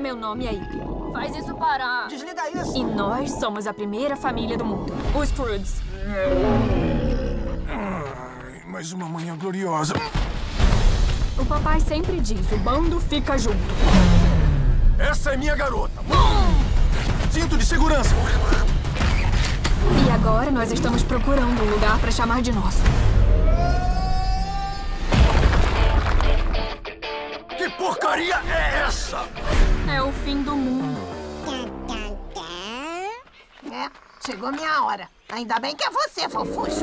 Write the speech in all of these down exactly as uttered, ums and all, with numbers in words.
Meu nome é Ivy. Faz isso parar. Desliga isso. E nós somos a primeira família do mundo. Os Croods. Ai, mais uma manhã gloriosa. O papai sempre diz, o bando fica junto. Essa é minha garota. Cinto de segurança. E agora nós estamos procurando um lugar pra chamar de nosso. Que porcaria é essa? É o fim do mundo. É, chegou minha hora. Ainda bem que é você, fofuxo.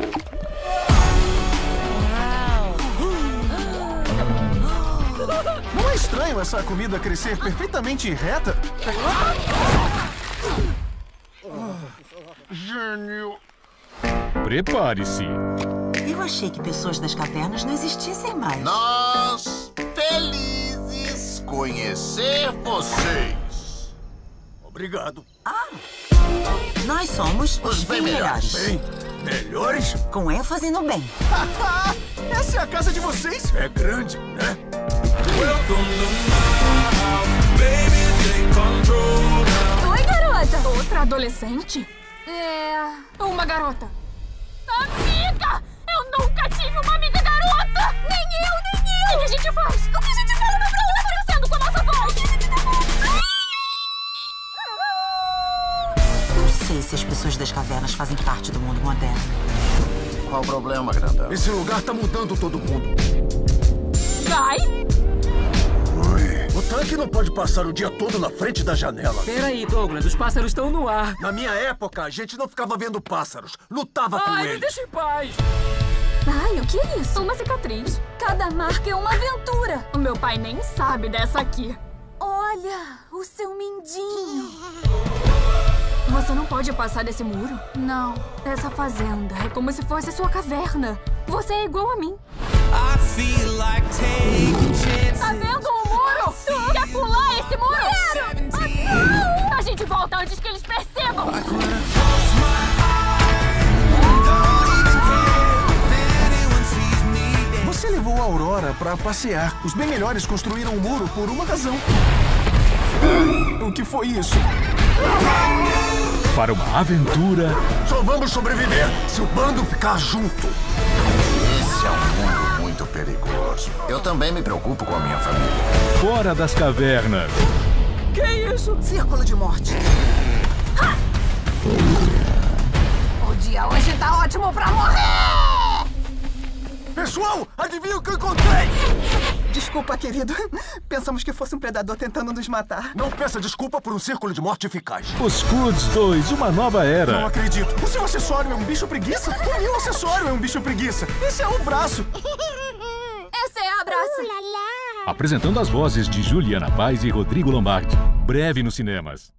Não é estranho essa comida crescer perfeitamente reta? Gênio. Prepare-se. Eu achei que pessoas das cavernas não existissem mais. Nós, felizes conhecer vocês. Obrigado. Ah, nós somos Os bem melhores. Bem, melhores? com ênfase no bem. Essa é a casa de vocês? É grande, né? Oi, garota! Outra adolescente? É... uma garota. Amiga! Eu nunca tive uma amiga garota! Nem eu, nem eu! O que a gente faz? O que a gente fala pra ela aparecendo com a nossa voz? Não sei se as pessoas das cavernas fazem parte do mundo moderno. Qual o problema, grandão? Esse lugar tá mudando todo mundo. Vai! Oi. O tanque não pode passar o dia todo na frente da janela. Peraí, Douglas, os pássaros estão no ar. Na minha época, a gente não ficava vendo pássaros. Lutava com Ai, me eles. deixa em paz. Ai, o que é isso? Uma cicatriz. Cada marca é uma aventura. O meu pai nem sabe dessa aqui. Olha, o seu mindinho. Você não pode passar desse muro? Não. Essa fazenda é como se fosse sua caverna. Você é igual a mim. Tá vendo o muro? Tu quer pular esse muro? Quero! A gente volta antes que eles percebam. Você levou a Aurora pra passear. Os bem melhores construíram um muro por uma razão. O que foi isso? Para uma aventura Só vamos sobreviver se o bando ficar junto. Esse é um mundo muito perigoso. Eu também me preocupo com a minha família. fora das cavernas. Que isso? Círculo de morte. Ha! O dia hoje tá ótimo pra morrer! Pessoal, adivinha o que eu encontrei? Desculpa, querido. Pensamos que fosse um predador tentando nos matar. Não peça desculpa por um círculo de morte eficaz. Os Croods dois, uma nova Não era. acredito. O seu acessório é um bicho preguiça? O meu acessório é um bicho preguiça. Esse é o braço. Essa é a abraça. Apresentando as vozes de Juliana Paz e Rodrigo Lombardi. Breve nos cinemas.